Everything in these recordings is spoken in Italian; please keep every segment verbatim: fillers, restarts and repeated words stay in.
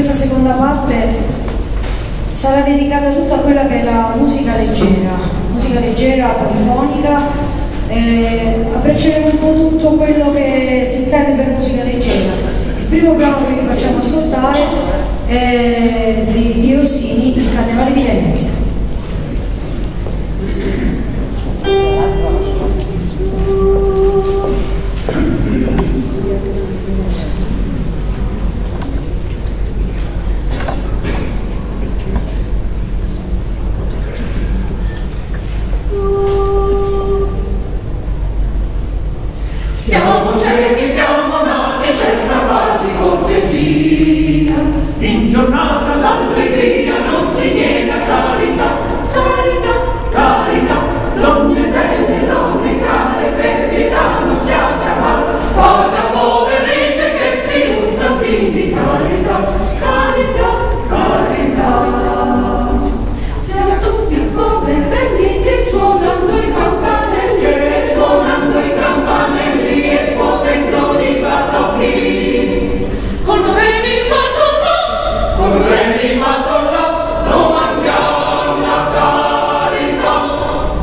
questa seconda parte sarà dedicata tutta a quella che è la musica leggera, musica leggera, polifonica. Eh, abbracceremo un po' tutto quello che si intende per musica leggera. Il primo brano che vi facciamo ascoltare è di, di Rossini, Il Carnevale di Venezia. Siamo ciechi, siamo nati per parlare di cortesia, in giornata d'allegria non si niega carità, carità, carità, donne belle, donne care, per pietà non siate amare, fate poverice che ti unta, quindi carità, carità, carità. Siamo tutti poverelli che suonando i campanelli, che suonando i campanelli e scuotendo di batocchi. Con re mi fa sol la, con re mi fa sol la, domandiamo la carità,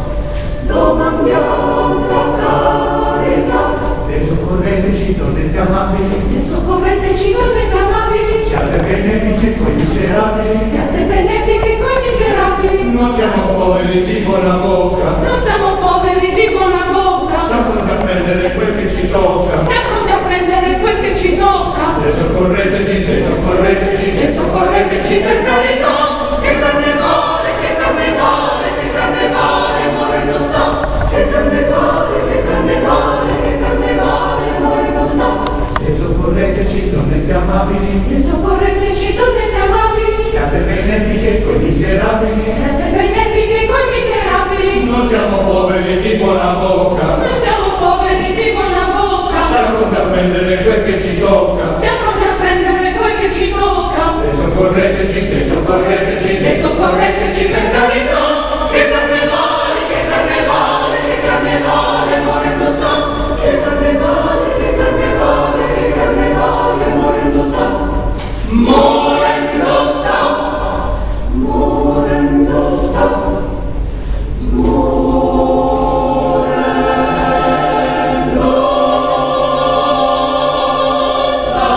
domandiamo la carità. E soccorreteci, donne amabili, E soccorreteci donne amabili, siate benefiche coi miserabili, siate benefiche coi miserabili. non siamo poveri di buona bocca, Non siamo poveri di buona bocca, siamo pronti a prendere quel che ci tocca. siamo pronti a prendere quel che ci tocca. E soccorreteci, e soccorreteci, E soccorreteci per carità, che carnevale, che carnevale, che carnevale, morendo sta. Che carnevale, che carnevale, che carnevale, morendo sta. e soccorreteci, donne amabili, E soccorreteci donne amabili, siate benefiche coi miserabili, siate benefiche coi miserabili. non siamo poveri di buona bocca, Non siamo poveri di buona bocca, siamo pronti a prendere quel che ci tocca. siamo pronti a prendere quel che ci tocca. E soccorreteci, e soccorreteci, E soccorreteci per carità, che carnevale, che carnevale, che carnevale, morendo sta. Che carnevale, che carnevale, che carnevale, morendo sta. Morendo sta, morendo sta, morendo sta.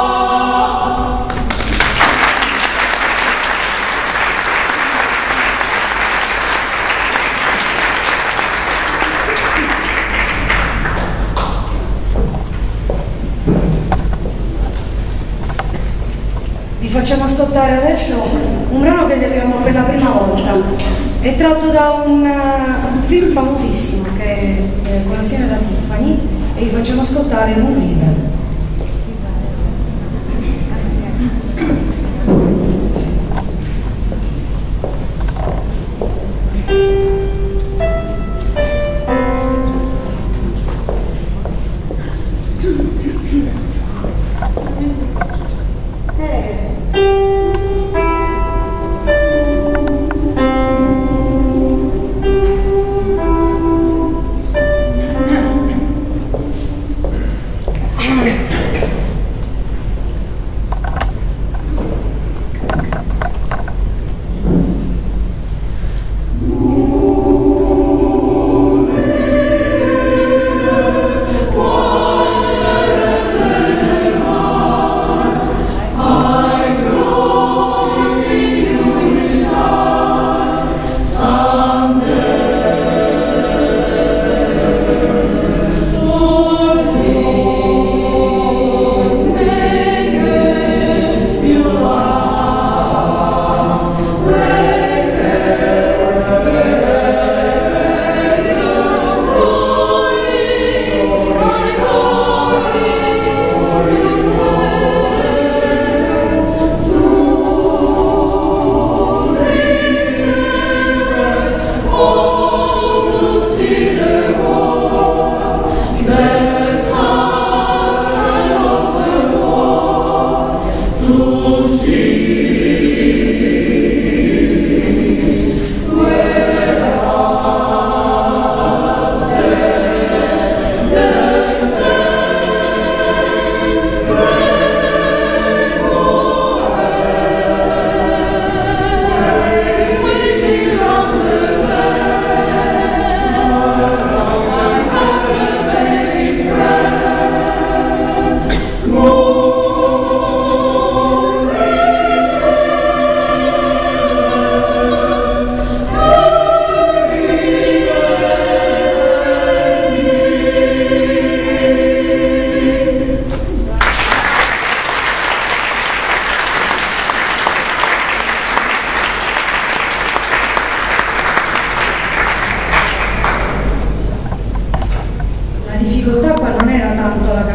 Vi facciamo ascoltare adesso un brano che eseguiamo per la prima volta. È tratto da un, uh, un film famosissimo che è eh, Colazione da Tiffany, e vi facciamo ascoltare Moon River.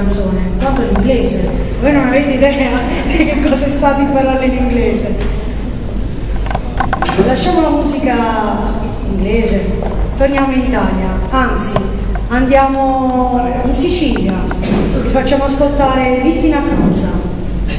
canzone, quanto l'inglese. Voi non avete idea di che cosa è stato imparare l'inglese. Lasciamo la musica inglese, torniamo in Italia, anzi andiamo in Sicilia, vi facciamo ascoltare Vittina Crozza.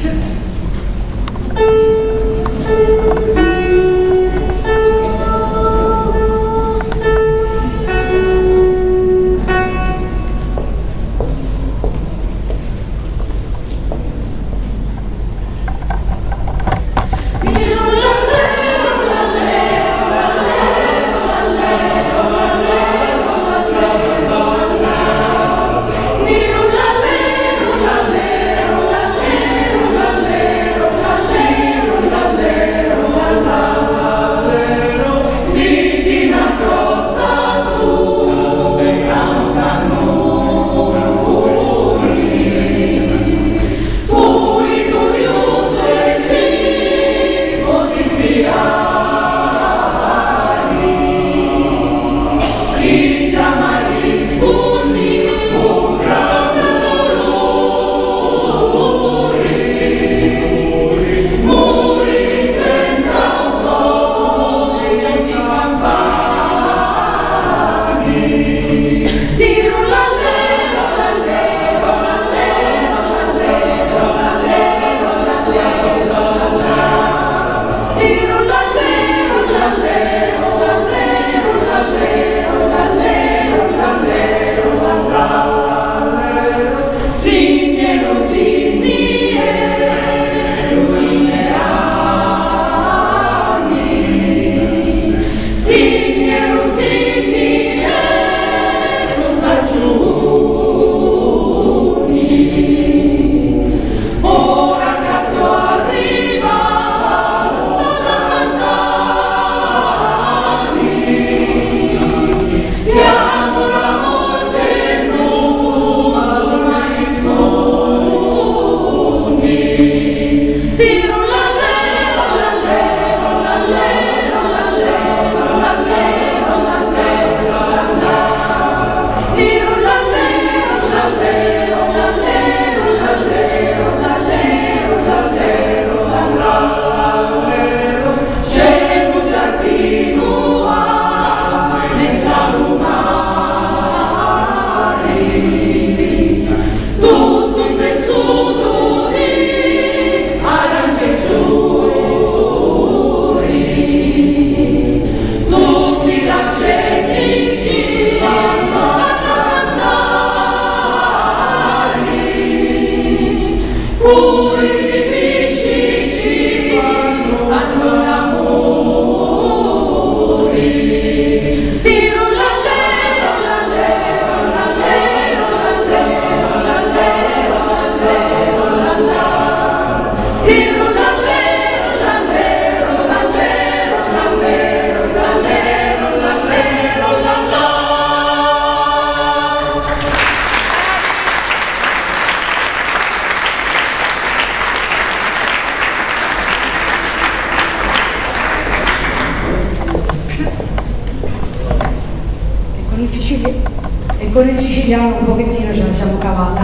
E con il siciliano un pochettino ce la siamo cavata,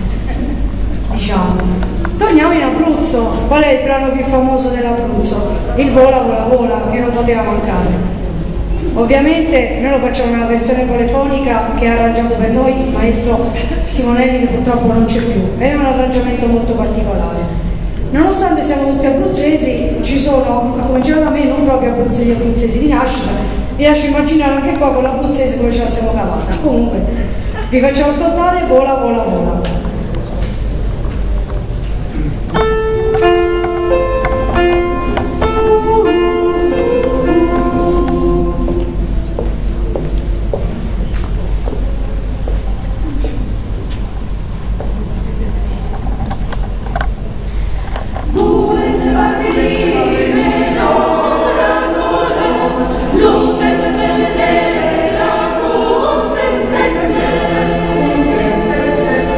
diciamo. Torniamo in Abruzzo. Qual è il brano più famoso dell'Abruzzo? Il Vola Vola Vola, che non poteva mancare. Ovviamente noi lo facciamo nella versione polifonica che ha arrangiato per noi il maestro Simonelli, che purtroppo non c'è più. È un arrangiamento molto particolare. Nonostante siamo tutti abruzzesi, ci sono, a cominciare da me, non proprio abruzzesi abruzzesi di nascita. Vi lascio immaginare anche qua con l'abruzzese come ce la siamo cavata. Comunque, vi facciamo ascoltare Vola Vola Vola. Thank you.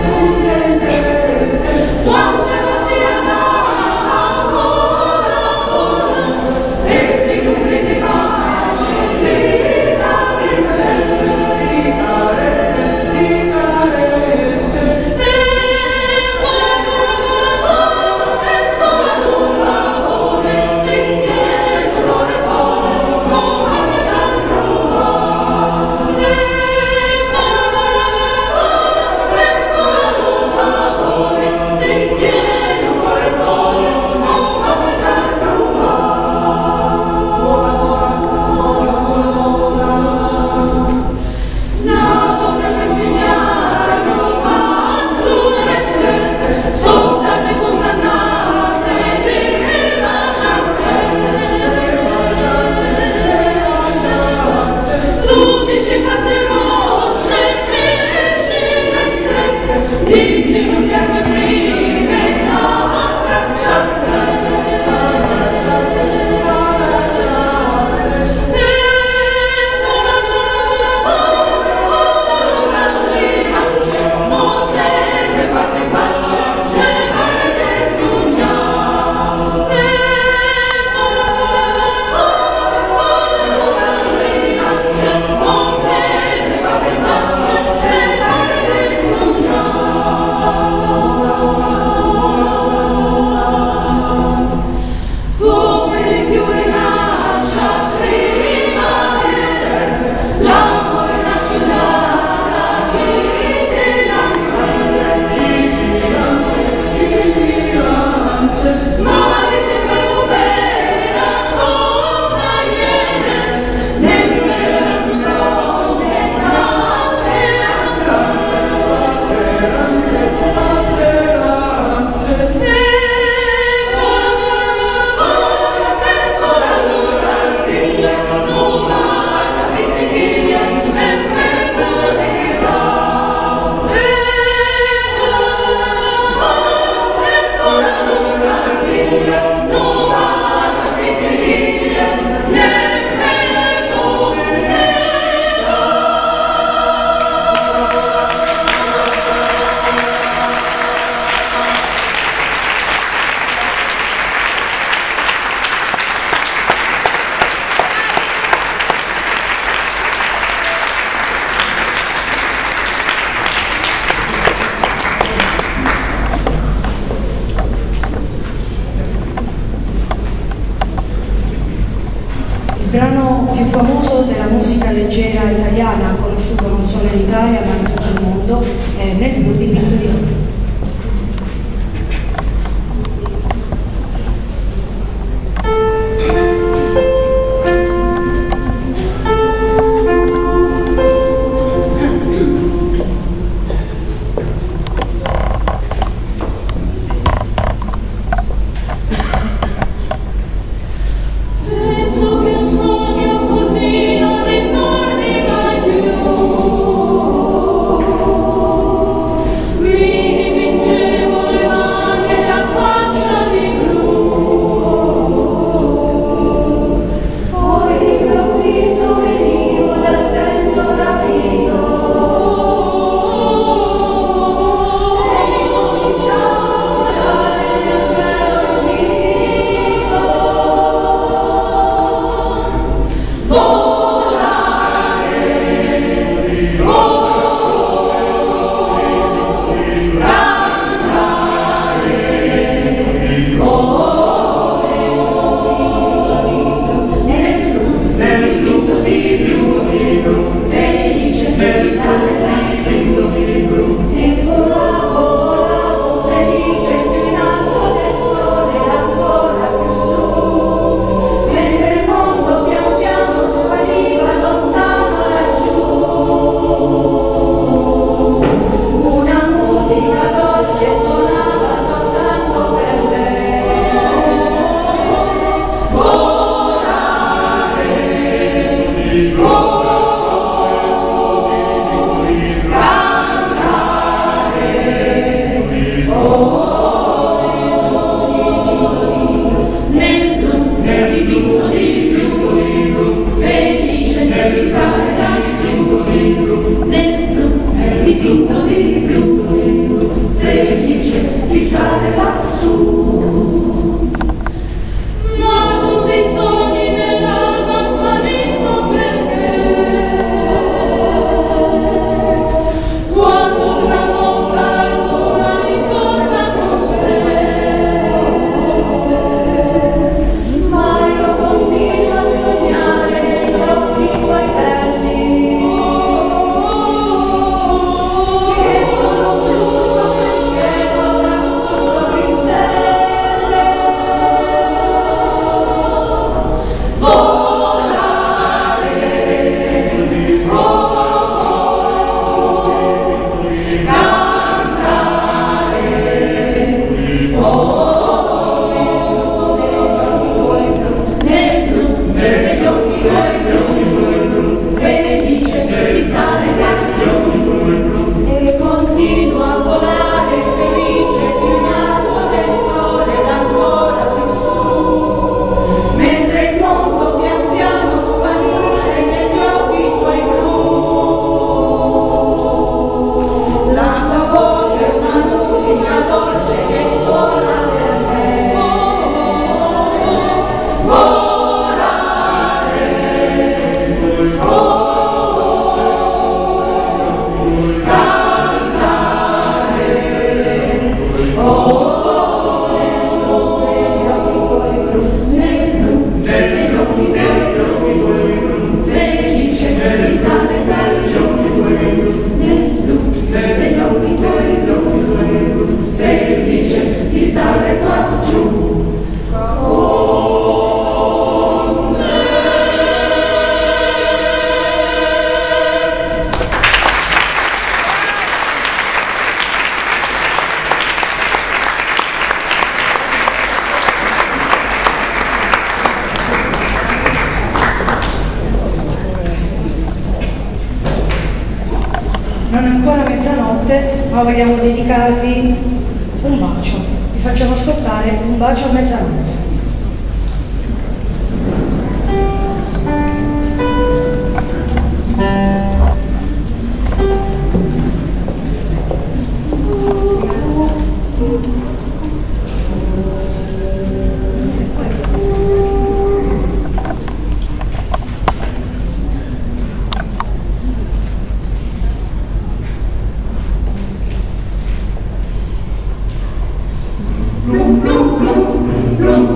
italiana, conosciuto non solo in Italia ma in tutto il mondo, è Nel blu dipinto di blu. Non è ancora mezzanotte, ma vogliamo dedicarvi un bacio. Vi facciamo ascoltare Un bacio a mezzanotte. Blum, blum, blum, blum.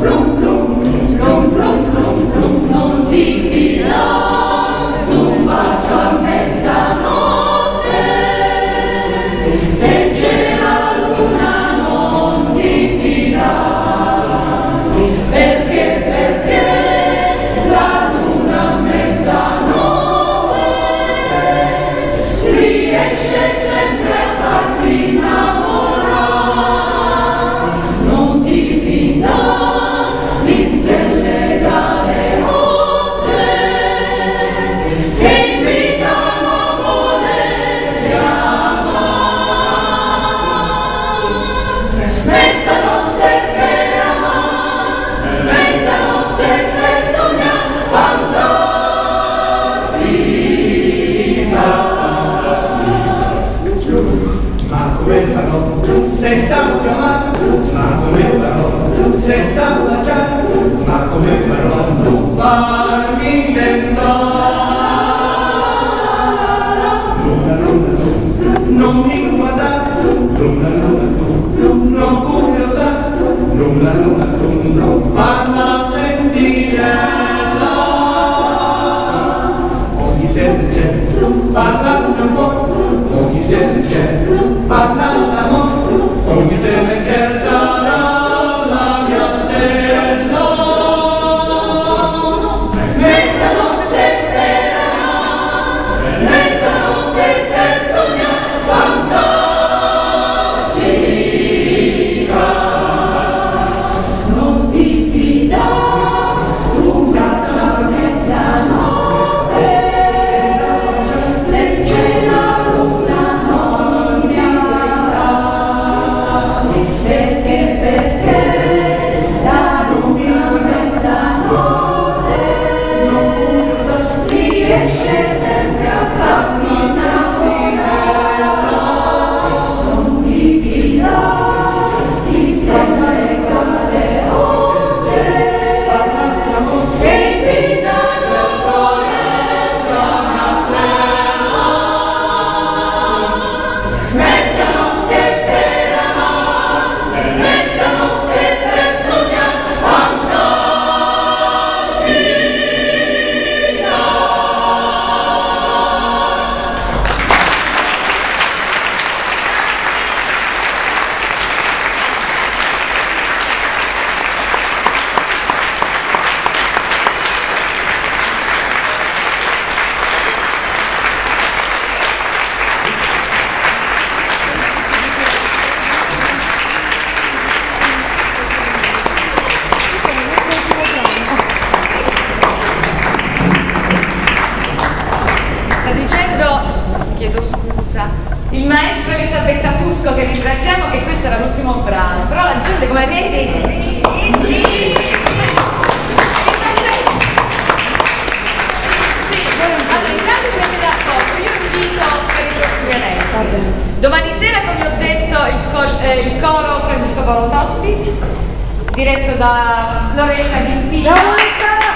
ma come farò senza un amare, ma come farò senza baciare, ma come farò non farmi tentare. Luna, luna tu, non mi guardare, luna, luna tu, non curiosare, luna, luna tu, non farla sentinella. Ogni sera c'è, parla l'amore, ogni sera c'è, parla l'amore, ogni sera c'è, sarà la mia stella. Mezzanotte per amare, mezzanotte per sognare, fantastica. Non ti fidare, tu caccia mezzanotte, se c'è la luna non mi aiuta, perché, perché la luna mezzanotte riesce sempre a farmi innamorare. Non ti fidare di stelle galeotte che invita il sole sa una stella. Mezzanotte per amare, mezzanotte per sognare, fantastica. Sta dicendo, chiedo scusa, il maestro Elisabetta Fusco, che ringraziamo, che questo era l'ultimo brano, però la gente come vedi... Sì, allora intanto vi siete d'accordo, io vi invito per i prossimi eventi. Domani sera, come ho detto, il, col- eh, il coro Francesco Paolo Tosti, diretto da Loretta Dintino.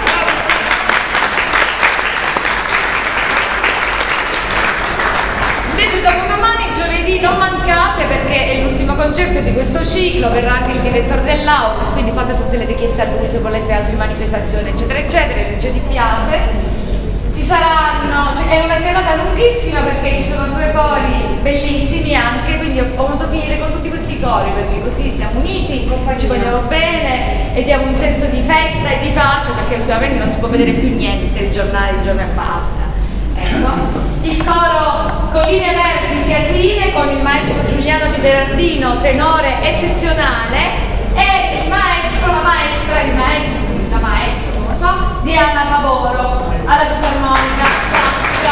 Invece dopodomani, giovedì, non mancate perché è l'ultimo concerto di questo ciclo, verrà anche il direttore dell'auto, quindi fate tutte le richieste a lui se volete altre manifestazioni, eccetera, eccetera, se ti piace. Ci saranno, è una serata lunghissima perché ci sono due cori bellissimi anche, quindi ho, ho voluto finire con tutti questi cori perché così siamo uniti, ci vogliamo bene e diamo un senso di festa e di pace, perché ultimamente non si può vedere più niente, il giornale, il giorno e basta. Ecco. Il coro Colline Verdi Teatrine con il maestro Giuliano Di Berardino, tenore eccezionale, e il maestro, la maestra, il maestro, la maestra, non lo so, di Anna Pavoro alla fisarmonica classica.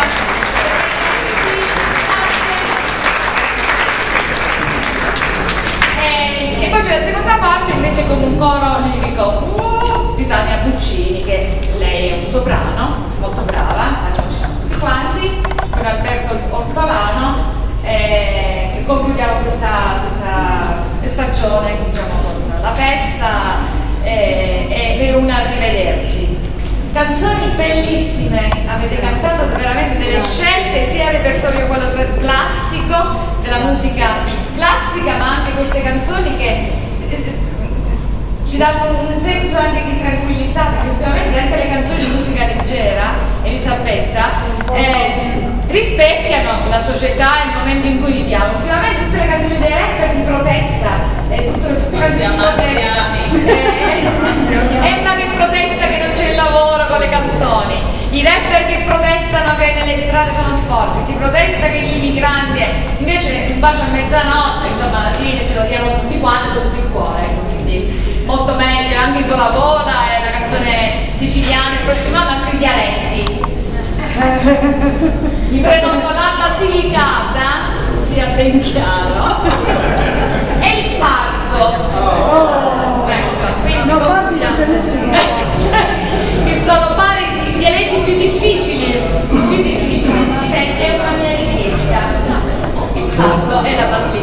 E, e poi c'è la seconda parte invece con un coro lirico uh, di Tania Puccini, che lei è un soprano, molto brava, la conosciamo tutti quanti, con Alberto Ortolano, eh, che concludiamo questa, questa stagione, diciamo, con la festa eh, e un arrivederci. Canzoni bellissime, avete cantato veramente delle scelte, sia il repertorio quello classico, della musica classica, ma anche queste canzoni che eh, ci danno un senso anche di tranquillità, perché ultimamente anche le canzoni di musica leggera, Elisabetta, eh, rispecchiano la società e il momento in cui viviamo. Ultimamente tutte le canzoni dei rapper di protesta, eh, tutte, tutte le canzoni di protesta, eh, è una che protesta che non c'è il lavoro con le canzoni, i rapper che protestano che nelle strade sono sporchi, si protesta che gli immigranti, eh, invece un bacio a mezzanotte, insomma alla fine ce lo diamo tutti quanti con tutto il cuore, quindi molto meglio, anche il Vola Vola è una canzone siciliana, il prossimo anno altri dialetti. Mi prenoto la Basilicata, sia ben chiaro, e il sardo. Oh, Ecco, quindi non sardi non c'è nessuno. che sono pari i dialetti più difficili, più difficili, dipende, è una mia richiesta. Il sardo e la Basilicata.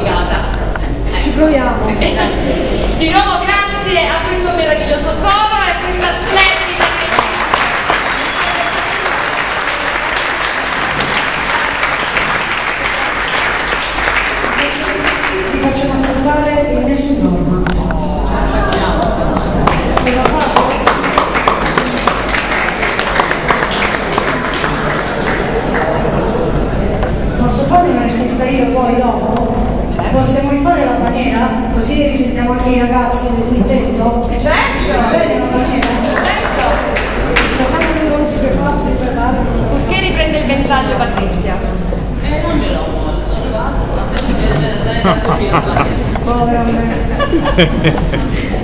proviamo. Sì. Di nuovo grazie a questo meraviglioso coro e a questa splendida Vi facciamo salutare il Nessun Norma. Posso fare una richiesta io poi dopo? Possiamo rifare la maniera? Così risentiamo anche i ragazzi del quintetto? certo, Va bene la maniera? certo. Facciamo come si prepara, prepara. Purché riprende il bersaglio Patrizia. Eh, non ce l'ho, sono arrivato, Povera me.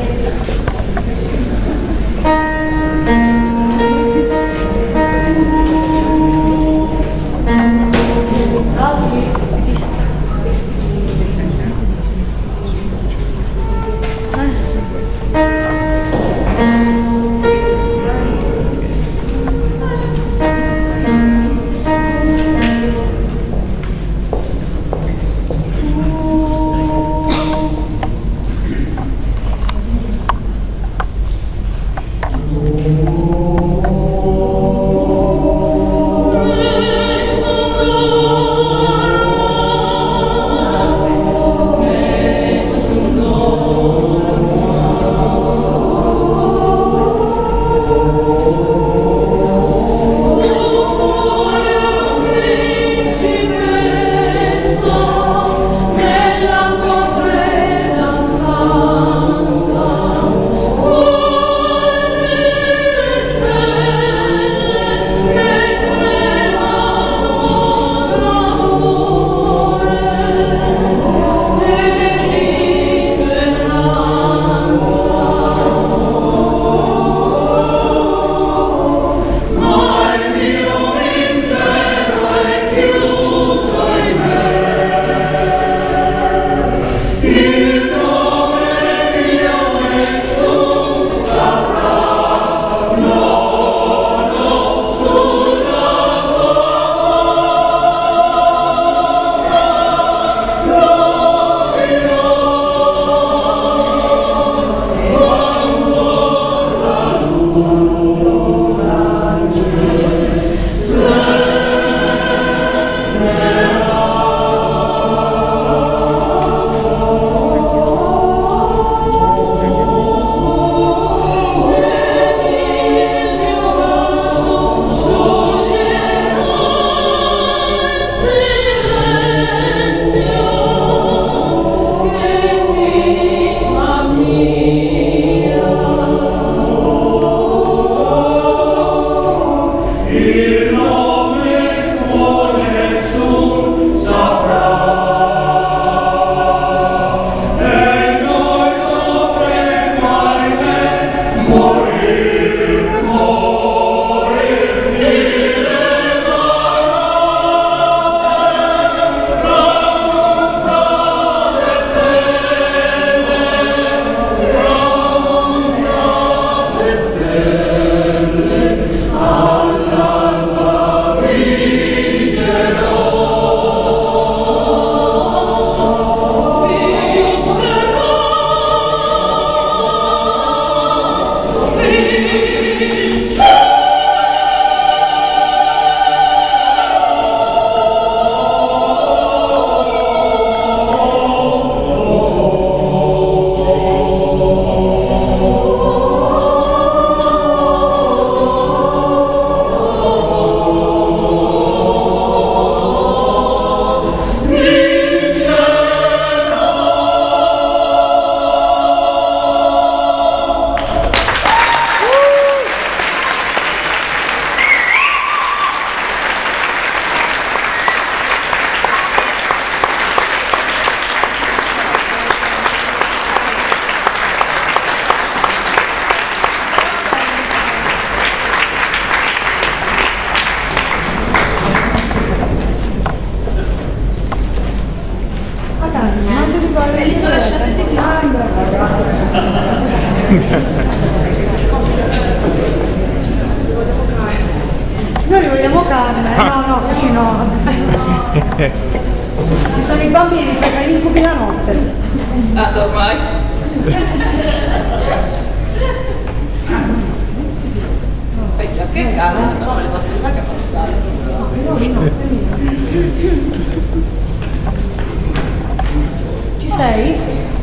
E li sono lasciati di là. Noi vogliamo carne, no, no, così no. Ci sono i bambini che fanno gli incubi la notte. Ah, ormai. E già che cara, no, le faccio stare a Ci sei?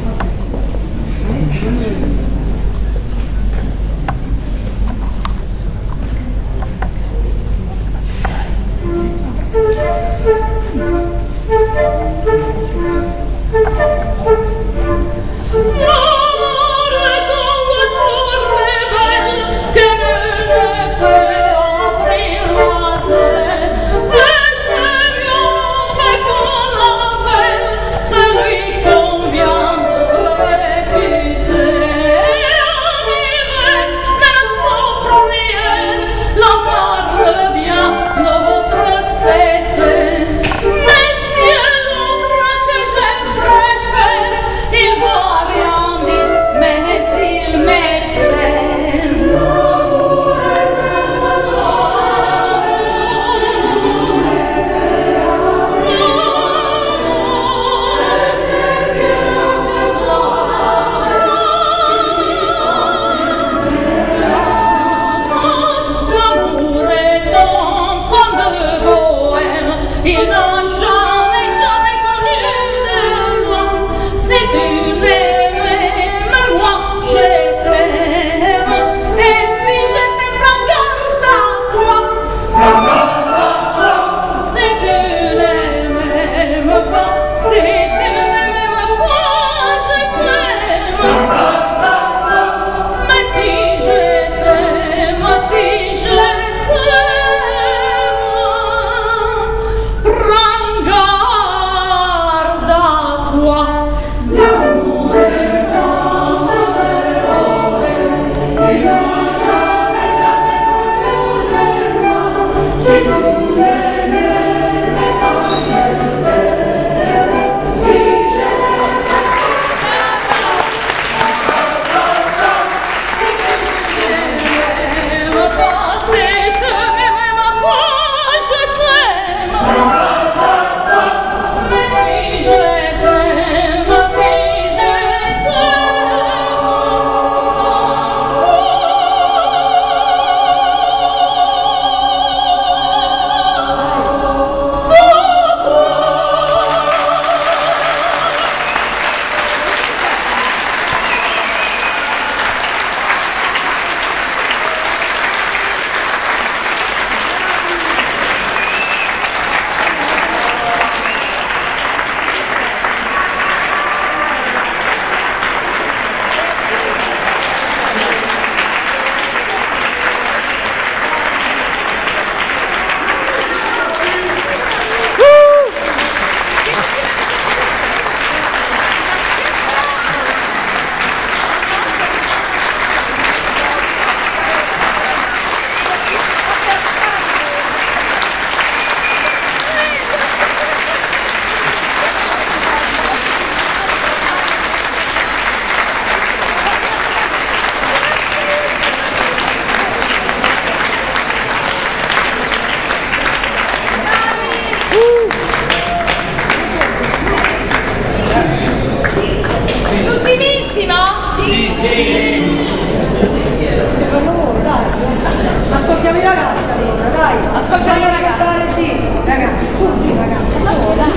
Ascoltiamo i ragazzi allora, dai. Ascoltiamo i ragazzi. Sì, ragazzi, tutti i ragazzi. No, dai.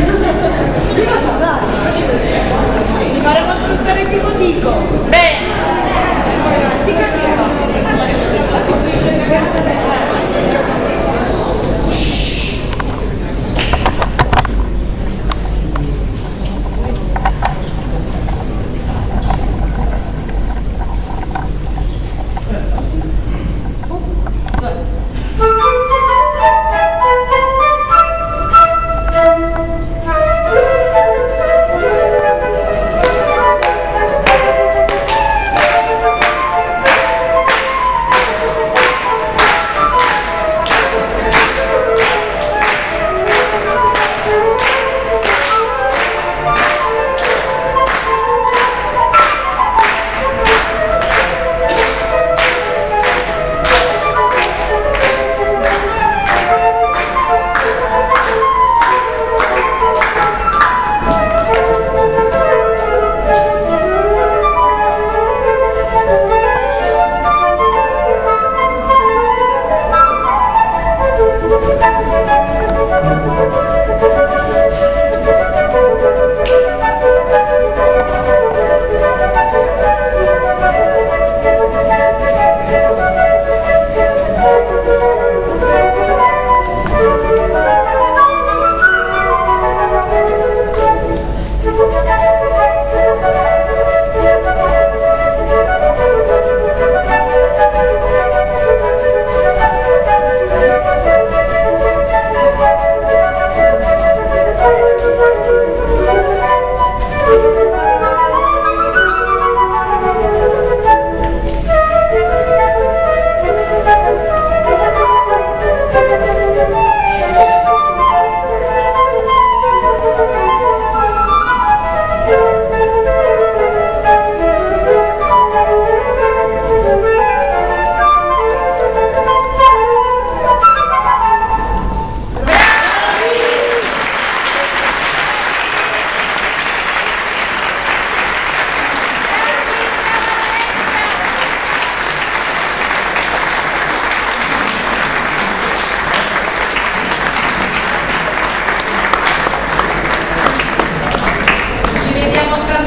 Prima tu, dai. Ti faremo ascoltare tipo Tico. Bene. Dica che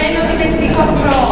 meno di ventiquattro